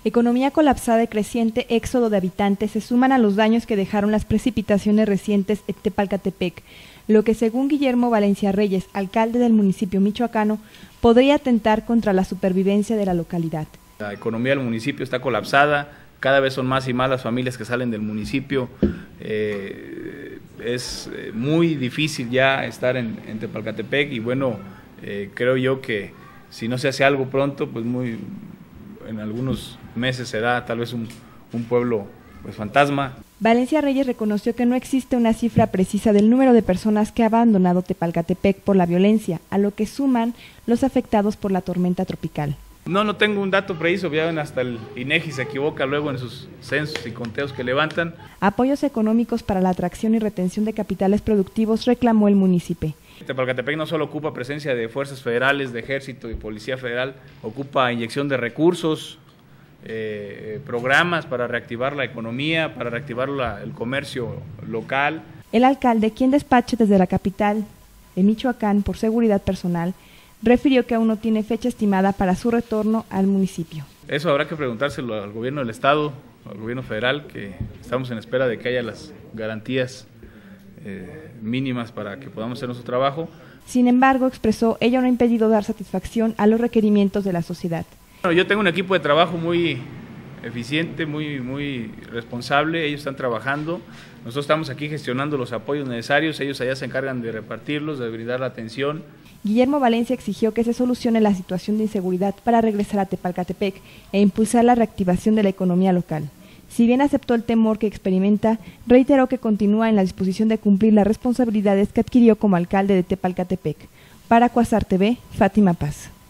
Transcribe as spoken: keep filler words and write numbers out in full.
Economía colapsada y creciente éxodo de habitantes se suman a los daños que dejaron las precipitaciones recientes en Tepalcatepec, lo que según Guillermo Valencia Reyes, alcalde del municipio michoacano, podría atentar contra la supervivencia de la localidad. La economía del municipio está colapsada, cada vez son más y más las familias que salen del municipio, eh, es muy difícil ya estar en, en Tepalcatepec y bueno, eh, creo yo que si no se hace algo pronto, pues muy en algunos meses será tal vez un, un pueblo pues fantasma. Valencia Reyes reconoció que no existe una cifra precisa del número de personas que ha abandonado Tepalcatepec por la violencia, a lo que suman los afectados por la tormenta tropical. No, no tengo un dato preciso, ya ven, hasta el INEGI se equivoca luego en sus censos y conteos que levantan. Apoyos económicos para la atracción y retención de capitales productivos reclamó el municipio. Tepalcatepec no solo ocupa presencia de fuerzas federales, de ejército y policía federal, ocupa inyección de recursos, eh, programas para reactivar la economía, para reactivar la, el comercio local. El alcalde, quien despacha desde la capital de Michoacán por seguridad personal, refirió que aún no tiene fecha estimada para su retorno al municipio. Eso habrá que preguntárselo al gobierno del estado, al gobierno federal, que estamos en espera de que haya las garantías eh, mínimas para que podamos hacer nuestro trabajo. Sin embargo, expresó, ello no ha impedido dar satisfacción a los requerimientos de la sociedad. Bueno, yo tengo un equipo de trabajo muy eficiente, muy, muy responsable, ellos están trabajando, nosotros estamos aquí gestionando los apoyos necesarios, ellos allá se encargan de repartirlos, de brindar la atención. Guillermo Valencia exigió que se solucione la situación de inseguridad para regresar a Tepalcatepec e impulsar la reactivación de la economía local. Si bien aceptó el temor que experimenta, reiteró que continúa en la disposición de cumplir las responsabilidades que adquirió como alcalde de Tepalcatepec. Para Cuasar T V, Fátima Paz.